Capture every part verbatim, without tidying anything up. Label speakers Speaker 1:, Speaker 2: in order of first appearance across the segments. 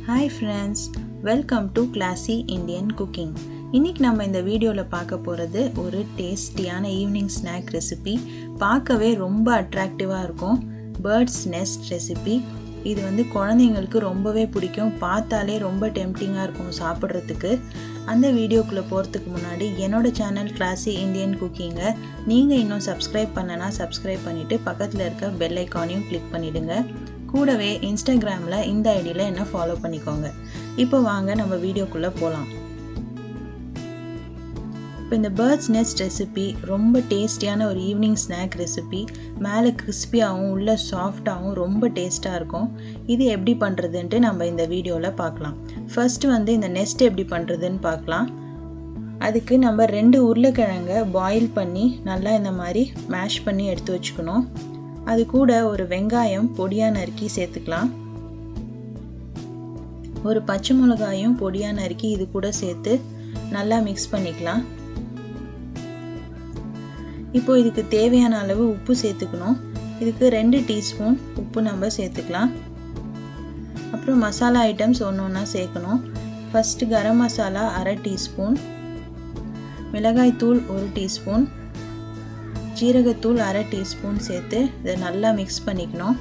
Speaker 1: Hi friends, welcome to Classy Indian Cooking. இன்னைக்கு நம்ம இந்த வீடியோல பார்க்க போறது ஒரு டேஸ்டியான ஈவினிங் ஸ்நாக் ரெசிபி. பார்க்கவே ரொம்ப அட்ராக்டிவா இருக்கும். Bird's nest recipe. இது வந்து குழந்தைங்களுக்கு ரொம்பவே பிடிக்கும். பார்த்தாலே ரொம்ப டெம்ப்டிங்கா இருக்கும் சாப்பிடுறதுக்கு. அந்த வீடியோக்குள்ள போறதுக்கு முன்னாடி என்னோட சேனல் Classy Indian Cooking நீங்க இன்னும் Subscribe பண்ணனா Subscribe பண்ணிட்டு பக்கத்துல இருக்க பெல் ஐகானையும் கிளிக் பண்ணிடுங்க. கூடவே இன்ஸ்டாகிராம்ல இந்த ஐடியில என்ன ஃபாலோ பண்ணிக்கோங்க. இப்போ வாங்க நம்ம வீடியோக்குள்ள போலாம். இப்போ இந்த Bird's nest ரெசிபி ரொம்ப டேஸ்டியான ஒரு ஈவினிங் ஸ்நாக் ரெசிபி. மேலே கிறிஸ்பியாகவும் உள்ள சாஃப்டாகவும் ரொம்ப டேஸ்ட்டாக இருக்கும். இது எப்படி பண்ணுறதுன்ட்டு நம்ம இந்த வீடியோவில் பார்க்கலாம். ஃபர்ஸ்ட் வந்து இந்த நெஸ்ட் எப்படி பண்ணுறதுன்னு பார்க்கலாம். அதுக்கு நம்ம ரெண்டு உருளைக்கிழங்கை பாயில் பண்ணி நல்லா இந்த மாதிரி மேஷ் பண்ணி எடுத்து வச்சுக்கணும். அது கூட ஒரு வெங்காயம் பொடியாக நறுக்கி சேர்த்துக்கலாம். ஒரு பச்சை மிளகாயும் பொடியாக நறுக்கி இது கூட சேர்த்து நல்லா மிக்ஸ் பண்ணிக்கலாம். இப்போ இதுக்கு தேவையான அளவு உப்பு சேர்த்துக்கணும். இதுக்கு ரெண்டு டீஸ்பூன் உப்பு நம்ம சேர்த்துக்கலாம். அப்புறம் மசாலா ஐட்டம்ஸ் ஒன்று ஒன்றா சேர்க்கணும். ஃபஸ்ட்டு கரம் மசாலா அரை டீஸ்பூன், மிளகாய் தூள் ஒரு டீஸ்பூன், ஜீரகத்தூள் அரை டீஸ்பூன் சேர்த்து இதை நல்லா மிக்ஸ் பண்ணிக்கணும்.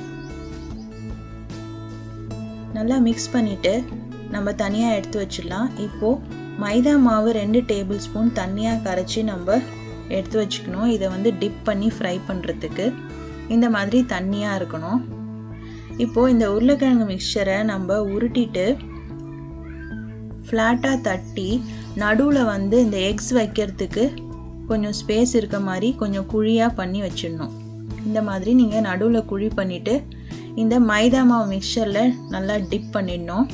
Speaker 1: நல்லா மிக்ஸ் பண்ணிவிட்டு நம்ம தனியாக எடுத்து வச்சிடலாம். இப்போது மைதா மாவு ரெண்டு டேபிள் ஸ்பூன் தண்ணியாக கரைச்சி நம்ம எடுத்து வச்சுக்கணும். இதை வந்து டிப் பண்ணி ஃப்ரை பண்ணுறதுக்கு இந்த மாதிரி தண்ணியாக இருக்கணும். இப்போது இந்த உருளைக்கிழங்கு மிக்சரை நம்ம உருட்டிட்டு ஃப்ளாட்டாக தட்டி நடுவில் வந்து இந்த எக்ஸ் வைக்கிறதுக்கு கொஞ்சம் ஸ்பேஸ் இருக்க மாதிரி கொஞ்சம் குழியாக பண்ணி வச்சிடணும். இந்த மாதிரி நீங்கள் நடுவில் குழி பண்ணிவிட்டு இந்த மைதா மாவு மிக்சரில் நல்லா டிப் பண்ணிடணும்.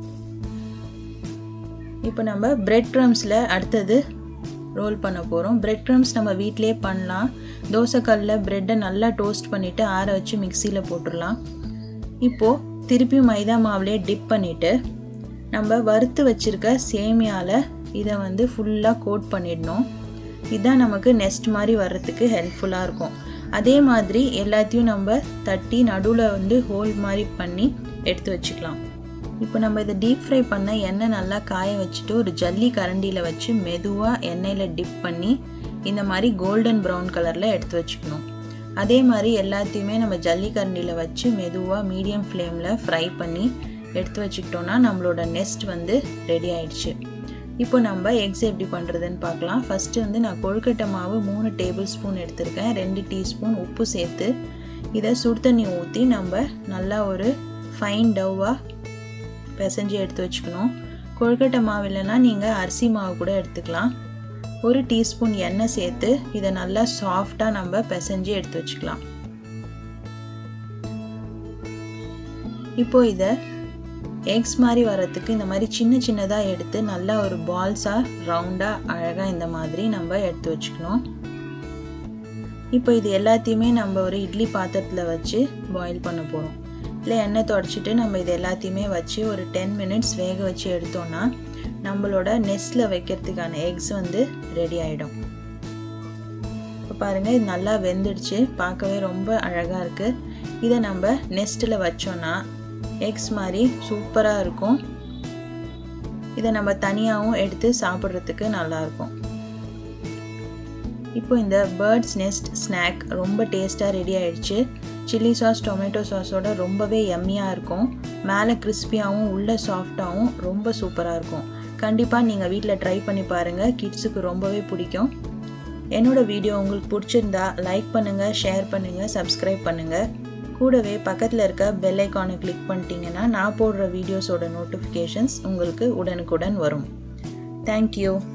Speaker 1: இப்போ நம்ம பிரெட் க்ரம்ஸில் அடுத்தது ரோல் பண்ண போகிறோம். பிரெட் க்ரம்ஸ் நம்ம வீட்டிலே பண்ணலாம். தோசைக்கல்லில் ப்ரெட்டை நல்லா டோஸ்ட் பண்ணிவிட்டு ஆற வச்சு மிக்சியில் போட்டுடலாம். இப்போது திருப்பி மைதா மாவுலேயே டிப் பண்ணிவிட்டு நம்ம வறுத்து வச்சுருக்க சேமியாவில் இதை வந்து ஃபுல்லாக கோட் பண்ணிடணும். இதுதான் நமக்கு நெஸ்ட் மாதிரி வர்றதுக்கு ஹெல்ப்ஃபுல்லாக இருக்கும். அதே மாதிரி எல்லாத்தையும் நம்ம தட்டி நடுவில் வந்து ஹோல் மாதிரி பண்ணி எடுத்து வச்சுக்கலாம். இப்போ நம்ம இதை டீப் ஃப்ரை பண்ண எண்ணெய் நல்லா காய வச்சுட்டு ஒரு ஜல்லி கரண்டியில் வச்சு மெதுவாக எண்ணெயில் டிப் பண்ணி இந்த மாதிரி கோல்டன் ப்ரௌன் கலரில் எடுத்து வச்சுக்கணும். அதே மாதிரி எல்லாத்தையுமே நம்ம ஜல்லி கரண்டியில் வச்சு மெதுவாக மீடியம் ஃப்ளேமில் ஃப்ரை பண்ணி எடுத்து வச்சுக்கிட்டோன்னா நம்மளோட நெஸ்ட் வந்து ரெடி ஆயிடுச்சு. இப்போ நம்ம எக்ஸ் எப்படி பண்ணுறதுன்னு பார்க்கலாம். ஃபஸ்ட்டு வந்து நான் கொழுக்கட்டை மாவு மூணு டேபிள் ஸ்பூன் எடுத்திருக்கேன். ரெண்டு டீஸ்பூன் உப்பு சேர்த்து இதை சுடு தண்ணி ஊற்றி நம்ம நல்லா ஒரு ஃபைன் டவ்வாக பிசைஞ்சு எடுத்து வச்சுக்கணும். கொழுக்கட்டை மாவு இல்லைன்னா நீங்கள் அரிசி மாவு கூட எடுத்துக்கலாம். ஒரு டீஸ்பூன் எண்ணெய் சேர்த்து இதை நல்லா சாஃப்டாக நம்ம பிசைஞ்சு எடுத்து வச்சுக்கலாம். இப்போ இதை எக்ஸ் மாதிரி வரத்துக்கு இந்த மாதிரி சின்ன சின்னதாக எடுத்து நல்லா ஒரு பால்ஸாக ரவுண்டாக அழகாக இந்த மாதிரி நம்ம எடுத்து வச்சுக்கணும். இப்போ இது எல்லாத்தையுமே நம்ம ஒரு இட்லி பாத்திரத்தில் வச்சு பாயில் பண்ண போகிறோம். இல்லை எண்ணெய் தொடச்சிட்டு நம்ம இது எல்லாத்தையுமே வச்சு ஒரு டென் மினிட்ஸ் வேக வச்சு எடுத்தோன்னா நம்மளோட நெஸ்ட்டில் வைக்கிறதுக்கான எக்ஸ் வந்து ரெடி ஆகிடும். இப்போ பாருங்கள், இது நல்லா வெந்துடுச்சு. பார்க்கவே ரொம்ப அழகாக இருக்குது. இதை நம்ம நெஸ்ட்டில் வச்சோன்னா எக்ஸ் மாதிரி சூப்பராக இருக்கும். இதை நம்ம தனியாகவும் எடுத்து சாப்பிட்றதுக்கு நல்லாயிருக்கும். இப்போ இந்த பேர்ட்ஸ் நெஸ்ட் ஸ்நாக் ரொம்ப டேஸ்ட்டாக ரெடி ஆயிடுச்சு. சில்லி சாஸ் டொமேட்டோ சாஸோட ரொம்பவே எம்மியாக இருக்கும். மேலே கிறிஸ்பியாகவும் உள்ள சாஃப்டாகவும் ரொம்ப சூப்பராக இருக்கும். கண்டிப்பாக நீங்கள் வீட்டில் ட்ரை பண்ணி பாருங்கள். கிட்ஸுக்கு ரொம்பவே பிடிக்கும். என்னோடய வீடியோ உங்களுக்கு பிடிச்சிருந்தா லைக் பண்ணுங்கள், ஷேர் பண்ணுங்கள், சப்ஸ்கிரைப் பண்ணுங்கள். கூடவே பக்கத்தில் இருக்க பெல் ஐக்கானை கிளிக் பண்ணிட்டீங்கன்னா நான் போடுற வீடியோஸோட நோட்டிஃபிகேஷன்ஸ் உங்களுக்கு உடனுக்குடன் வரும். தேங்க்யூ.